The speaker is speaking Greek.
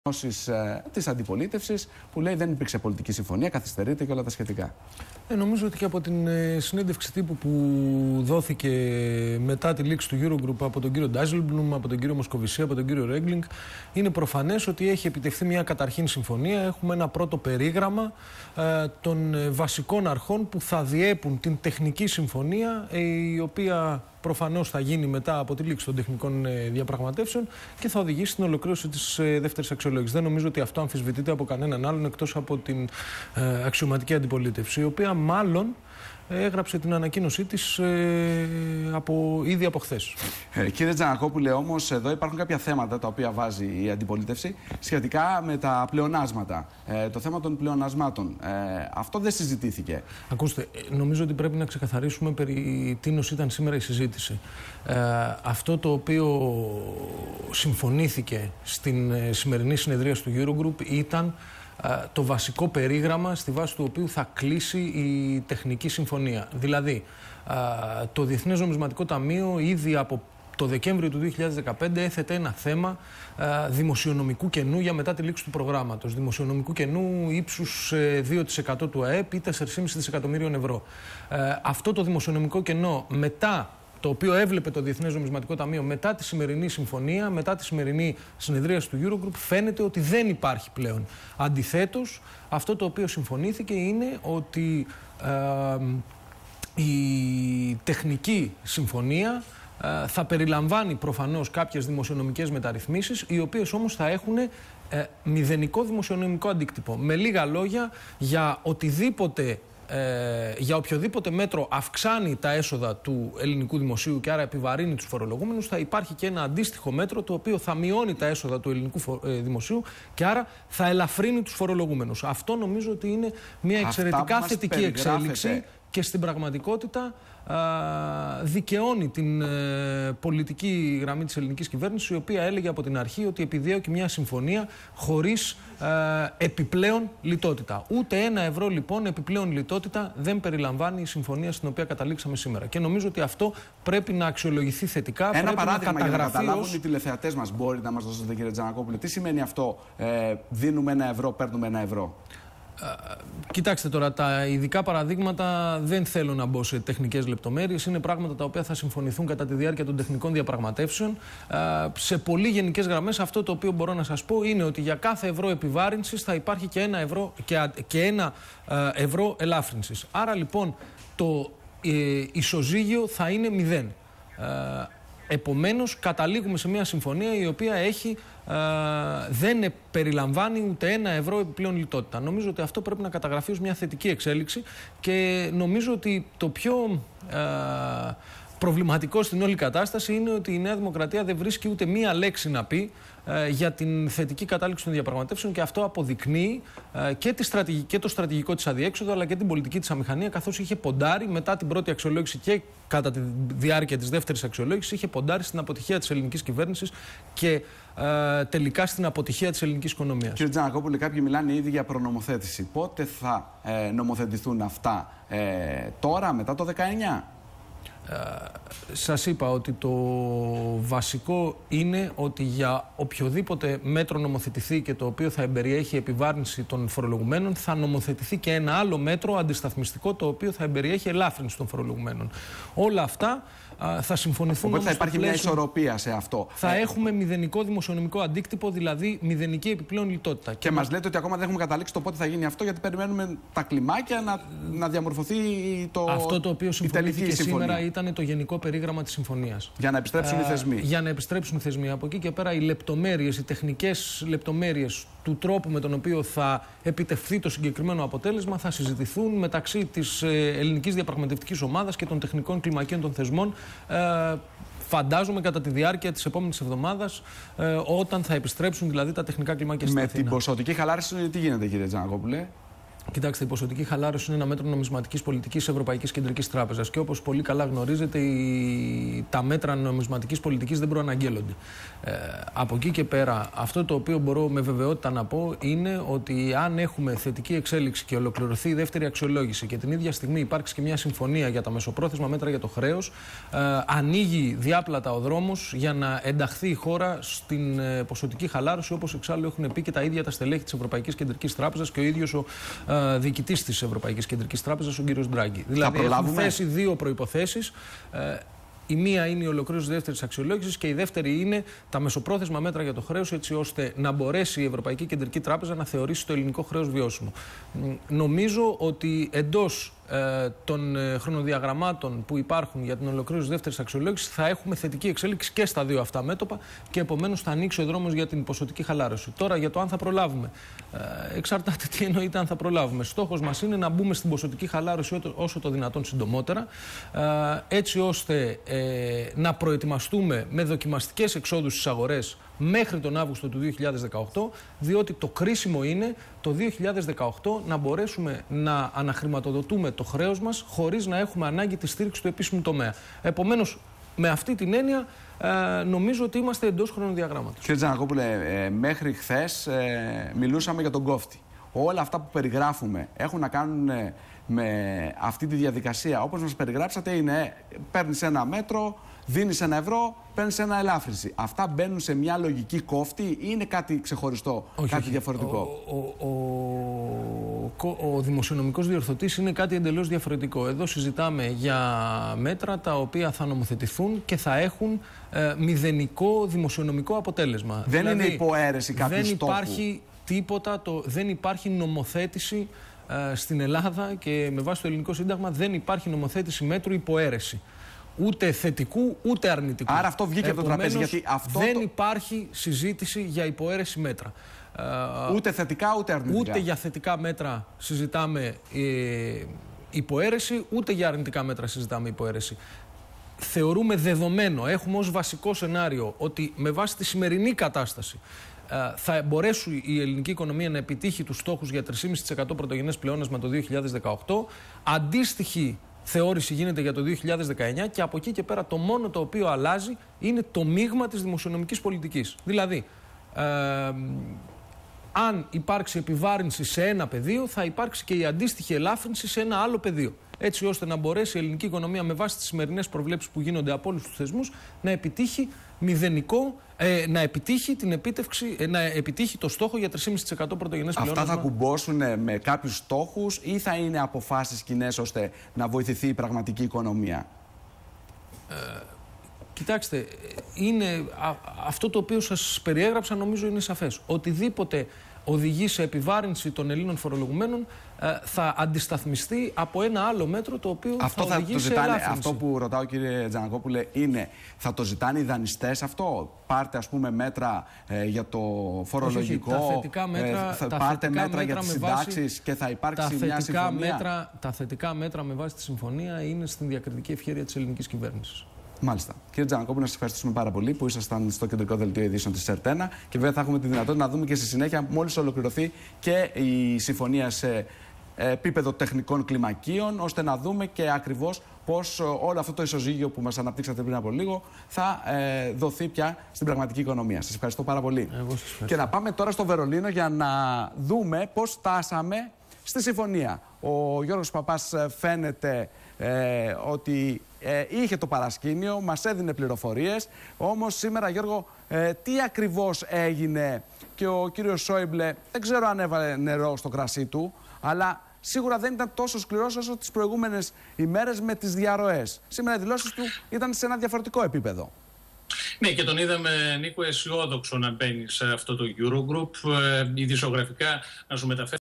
της αντιπολίτευσης που λέει δεν υπήρξε πολιτική συμφωνία, καθυστερείται και όλα τα σχετικά. Νομίζω ότι και από την συνέντευξη τύπου που δόθηκε μετά τη λήξη του Eurogroup από τον κύριο Ντάιζελμπλουμ, από τον κύριο Μοσκοβισή, από τον κύριο Ρέγκλινγκ, είναι προφανές ότι έχει επιτευχθεί μια καταρχήν συμφωνία. Έχουμε ένα πρώτο περίγραμμα των βασικών αρχών που θα διέπουν την τεχνική συμφωνία, η οποία προφανώς θα γίνει μετά από τη λήξη των τεχνικών διαπραγματεύσεων και θα οδηγήσει στην ολοκλήρωση της δεύτερης αξιολόγησης. Δεν νομίζω ότι αυτό αμφισβητείται από κανέναν άλλον εκτός από την αξιωματική αντιπολίτευση, η οποία μάλλον έγραψε την ανακοίνωσή της ήδη από χθες. Κύριε Τζανακόπουλε, όμως εδώ υπάρχουν κάποια θέματα τα οποία βάζει η αντιπολίτευση σχετικά με τα πλεονάσματα. Το θέμα των πλεονασμάτων. Αυτό δεν συζητήθηκε. Ακούστε, νομίζω ότι πρέπει να ξεκαθαρίσουμε περί τίνος ήταν σήμερα η συζήτηση. Αυτό το οποίο συμφωνήθηκε στην σημερινή συνεδρίαση του Eurogroup ήταν το βασικό περίγραμμα στη βάση του οποίου θα κλείσει η τεχνική συμφωνία. Δηλαδή, το Διεθνές Νομισματικό Ταμείο ήδη από το Δεκέμβριο του 2015 έθετε ένα θέμα δημοσιονομικού κενού για μετά τη λήξη του προγράμματος. Δημοσιονομικού κενού ύψους 2% του ΑΕΠ ή 4,5 δισεκατομμύριων ευρώ. Αυτό το δημοσιονομικό κενό μετά, το οποίο έβλεπε το Διεθνές Νομισματικό Ταμείο μετά τη σημερινή συμφωνία, μετά τη σημερινή συνεδρίαση του Eurogroup, φαίνεται ότι δεν υπάρχει πλέον. Αντιθέτως, αυτό το οποίο συμφωνήθηκε είναι ότι η τεχνική συμφωνία θα περιλαμβάνει προφανώς κάποιες δημοσιονομικές μεταρρυθμίσεις, οι οποίες όμως θα έχουν μηδενικό δημοσιονομικό αντίκτυπο. Με λίγα λόγια, για οποιοδήποτε μέτρο αυξάνει τα έσοδα του ελληνικού δημοσίου και άρα επιβαρύνει τους φορολογούμενους, θα υπάρχει και ένα αντίστοιχο μέτρο το οποίο θα μειώνει τα έσοδα του ελληνικού δημοσίου και άρα θα ελαφρύνει τους φορολογούμενους. Αυτό νομίζω ότι είναι μια εξαιρετικά θετική εξέλιξη και στην πραγματικότητα δικαιώνει την πολιτική γραμμή της ελληνικής κυβέρνησης, η οποία έλεγε από την αρχή ότι επιδιώκει μια συμφωνία χωρίς επιπλέον λιτότητα. Ούτε ένα ευρώ λοιπόν επιπλέον λιτότητα δεν περιλαμβάνει η συμφωνία στην οποία καταλήξαμε σήμερα. Και νομίζω ότι αυτό πρέπει να αξιολογηθεί θετικά. Ένα παράδειγμα για να καταλάβουν οι τηλεθεατές μας, μπορείτε να μας δώσετε, κύριε Τζανακόπουλε, τι σημαίνει αυτό, δίνουμε ένα ευρώ, παίρνουμε ένα ευρώ? Κοιτάξτε τώρα, τα ειδικά παραδείγματα δεν θέλω να μπω σε τεχνικές λεπτομέρειες. Είναι πράγματα τα οποία θα συμφωνηθούν κατά τη διάρκεια των τεχνικών διαπραγματεύσεων. Σε πολύ γενικές γραμμές, αυτό το οποίο μπορώ να σας πω είναι ότι για κάθε ευρώ επιβάρυνσης θα υπάρχει και ένα ευρώ ελάφρυνσης. Άρα λοιπόν το ισοζύγιο θα είναι 0. Επομένως, καταλήγουμε σε μια συμφωνία η οποία δεν περιλαμβάνει ούτε ένα ευρώ επιπλέον λιτότητα. Νομίζω ότι αυτό πρέπει να καταγραφεί ως μια θετική εξέλιξη και νομίζω ότι το πιο προβληματικό στην όλη κατάσταση είναι ότι η Νέα Δημοκρατία δεν βρίσκει ούτε μία λέξη να πει για την θετική κατάληξη των διαπραγματεύσεων, και αυτό αποδεικνύει και το στρατηγικό της αδιέξοδο αλλά και την πολιτική της αμηχανία, καθώς είχε ποντάρει μετά την πρώτη αξιολόγηση και κατά τη διάρκεια της δεύτερης αξιολόγησης, είχε ποντάρει στην αποτυχία της ελληνικής κυβέρνησης και τελικά στην αποτυχία της ελληνικής οικονομίας. Κύριε Τζανακόπουλε, κάποιοι μιλάνε ήδη για προνομοθέτηση. Πότε θα νομοθετηθούν αυτά, τώρα, μετά το 19? Σας είπα ότι το βασικό είναι ότι για οποιοδήποτε μέτρο νομοθετηθεί και το οποίο θα εμπεριέχει επιβάρυνση των φορολογουμένων, θα νομοθετηθεί και ένα άλλο μέτρο αντισταθμιστικό το οποίο θα εμπεριέχει ελάφρυνση των φορολογουμένων. Όλα αυτά θα συμφωνηθούν. Οπότε θα υπάρχει μια ισορροπία σε αυτό. Θα έχουμε μηδενικό δημοσιονομικό αντίκτυπο, δηλαδή μηδενική επιπλέον λιτότητα. Και μας λέτε ότι ακόμα δεν έχουμε καταλήξει το πότε θα γίνει αυτό, γιατί περιμένουμε τα κλιμάκια να διαμορφωθεί αυτό το οποίο συμφωνήθηκε σήμερα ήταν το γενικό περίγραμμα της συμφωνίας. Για να επιστρέψουν οι θεσμοί. Για να επιστρέψουν οι θεσμοί. Από εκεί και πέρα οι λεπτομέρειες, οι τεχνικές λεπτομέρειες του τρόπου με τον οποίο θα επιτευχθεί το συγκεκριμένο αποτέλεσμα θα συζητηθούν μεταξύ της ελληνικής διαπραγματευτικής ομάδας και των τεχνικών κλιμακίων των θεσμών. Φαντάζομαι κατά τη διάρκεια της επόμενης εβδομάδας, όταν θα επιστρέψουν δηλαδή τα τεχνικά κλιμάκια στην Αθήνα. Με την ποσοτική χαλάρωση τι γίνεται, κύριε Τζανακόπουλε? Κοιτάξτε, η ποσοτική χαλάρωση είναι ένα μέτρο νομισματικής πολιτικής Ευρωπαϊκής Κεντρικής Τράπεζας. Και όπως πολύ καλά γνωρίζετε, τα μέτρα νομισματικής πολιτικής δεν προαναγγέλλονται. Από εκεί και πέρα, αυτό το οποίο μπορώ με βεβαιότητα να πω είναι ότι αν έχουμε θετική εξέλιξη και ολοκληρωθεί η δεύτερη αξιολόγηση και την ίδια στιγμή υπάρξει και μια συμφωνία για τα μεσοπρόθεσμα μέτρα για το χρέος, ανοίγει διάπλατα ο δρόμος για να ενταχθεί η χώρα στην ποσοτική χαλάρωση, όπως εξάλλου έχουν πει και τα ίδια τα στελέχη της Ευρωπαϊκής Κεντρικής Τράπεζας και ο ίδιος ο διοικητής της Ευρωπαϊκής Κεντρικής Τράπεζας, ο κ. Ντράγκη. Δηλαδή, έχουν θέσει δύο προϋποθέσεις. Η μία είναι η ολοκλήρωση της δεύτερης αξιολόγησης και η δεύτερη είναι τα μεσοπρόθεσμα μέτρα για το χρέος, έτσι ώστε να μπορέσει η Ευρωπαϊκή Κεντρική Τράπεζα να θεωρήσει το ελληνικό χρέος βιώσιμο. Νομίζω ότι εντός των χρονοδιαγραμμάτων που υπάρχουν για την ολοκλήρωση της δεύτερης αξιολόγησης θα έχουμε θετική εξέλιξη και στα δύο αυτά μέτωπα και επομένως θα ανοίξει ο δρόμος για την ποσοτική χαλάρωση. Τώρα, για το αν θα προλάβουμε. Εξαρτάται τι εννοείται αν θα προλάβουμε. Στόχος μας είναι να μπούμε στην ποσοτική χαλάρωση όσο το δυνατόν συντομότερα, έτσι ώστε να προετοιμαστούμε με δοκιμαστικές εξόδους στις αγορές μέχρι τον Αύγουστο του 2018, διότι το κρίσιμο είναι το 2018 να μπορέσουμε να αναχρηματοδοτούμε το χρέος μας χωρίς να έχουμε ανάγκη τη στήριξη του επίσημου τομέα. Επομένως, με αυτή την έννοια, νομίζω ότι είμαστε εντός χρονοδιαγράμματος. Κύριε Τζανακόπουλε, μέχρι χθες μιλούσαμε για τον κόφτη. Όλα αυτά που περιγράφουμε έχουν να κάνουν με αυτή τη διαδικασία. Όπως μας περιγράψατε, είναι παίρνεις ένα μέτρο, δίνεις ένα ευρώ, παίρνεις ένα ελάφρυνση. Αυτά μπαίνουν σε μια λογική κόφτη ή είναι κάτι ξεχωριστό, κάτι διαφορετικό? Ο δημοσιονομικός διορθωτής είναι κάτι εντελώς διαφορετικό. Εδώ συζητάμε για μέτρα τα οποία θα νομοθετηθούν και θα έχουν μηδενικό δημοσιονομικό αποτέλεσμα. Δεν είναι υποαίρεση κάποιου στόχου. Δεν υπάρχει τίποτα, δεν υπάρχει νομοθέτηση στην Ελλάδα και με βάση το ελληνικό σύνταγμα δεν υπάρχει νομοθέτηση μέτρου υποαίρεση. Ούτε θετικού ούτε αρνητικού. Άρα αυτό βγήκε από το τραπέζι. Γιατί αυτό δεν υπάρχει συζήτηση για υποαίρεση μέτρα. Ούτε θετικά ούτε αρνητικά. Ούτε για θετικά μέτρα συζητάμε υποαίρεση, ούτε για αρνητικά μέτρα συζητάμε υποαίρεση. Θεωρούμε δεδομένο, έχουμε ως βασικό σενάριο ότι με βάση τη σημερινή κατάσταση θα μπορέσει η ελληνική οικονομία να επιτύχει τους στόχους για 3,5% πρωτογενές πλεόνασμα το 2018. Αντίστοιχη θεώρηση γίνεται για το 2019 και από εκεί και πέρα το μόνο το οποίο αλλάζει είναι το μείγμα της δημοσιονομικής πολιτικής. Δηλαδή, αν υπάρξει επιβάρυνση σε ένα πεδίο, θα υπάρξει και η αντίστοιχη ελάφρυνση σε ένα άλλο πεδίο. Έτσι ώστε να μπορέσει η ελληνική οικονομία με βάση τις σημερινές προβλέψεις που γίνονται από όλους τους θεσμούς να επιτύχει να επιτύχει το στόχο για 3,5% πρωτογενές πλεόνασμα. Αυτά θα κουμπώσουν με κάποιους στόχους ή θα είναι αποφάσεις κοινές ώστε να βοηθηθεί η πραγματική οικονομία? Κοιτάξτε, αυτό το οποίο σας περιέγραψα νομίζω είναι σαφές. Οτιδήποτε οδηγεί σε επιβάρυνση των Ελλήνων φορολογουμένων θα αντισταθμιστεί από ένα άλλο μέτρο το οποίο θα οδηγήσει σε ελάφρυνση. Αυτό που ρωτάω, κύριε Τζανακόπουλε, είναι θα το ζητάνε οι δανειστές αυτό? Πάρτε ας πούμε μέτρα για το φορολογικό, τα θετικά μέτρα, πάρτε μέτρα για τις συντάξεις και θα υπάρξει μια συμφωνία? Τα θετικά μέτρα με βάση τη συμφωνία είναι στην διακριτική ευχέρεια της ελληνικής κυβέρνησης. Μάλιστα. Κύριε Τζανακόπουλε, να σας ευχαριστήσουμε πάρα πολύ που ήσασταν στο κεντρικό δελτίο ειδήσεων της ΕΡΤ1 και βέβαια θα έχουμε τη δυνατότητα να δούμε και στη συνέχεια, μόλις ολοκληρωθεί και η συμφωνία σε επίπεδο τεχνικών κλιμακίων, ώστε να δούμε και ακριβώς πώς όλο αυτό το ισοζύγιο που μας αναπτύξατε πριν από λίγο θα δοθεί πια στην πραγματική οικονομία. Σας ευχαριστώ πάρα πολύ. Και να πάμε τώρα στο Βερολίνο για να δούμε πώς φτάσαμε στη συμφωνία. Ο Γιώργος Παπάς φαίνεται ότι είχε το παρασκήνιο, μας έδινε πληροφορίες. Όμως σήμερα, Γιώργο, τι ακριβώς έγινε? Και ο κύριος Σόιμπλε δεν ξέρω αν έβαλε νερό στο κρασί του, αλλά σίγουρα δεν ήταν τόσο σκληρός όσο τις προηγούμενες ημέρες με τις διαρροές. Σήμερα οι δηλώσεις του ήταν σε ένα διαφορετικό επίπεδο. Ναι, και τον είδαμε, Νίκο, αισιόδοξο να μπαίνει σε αυτό το Eurogroup. Ειδησιογραφικά να σου μεταφέρει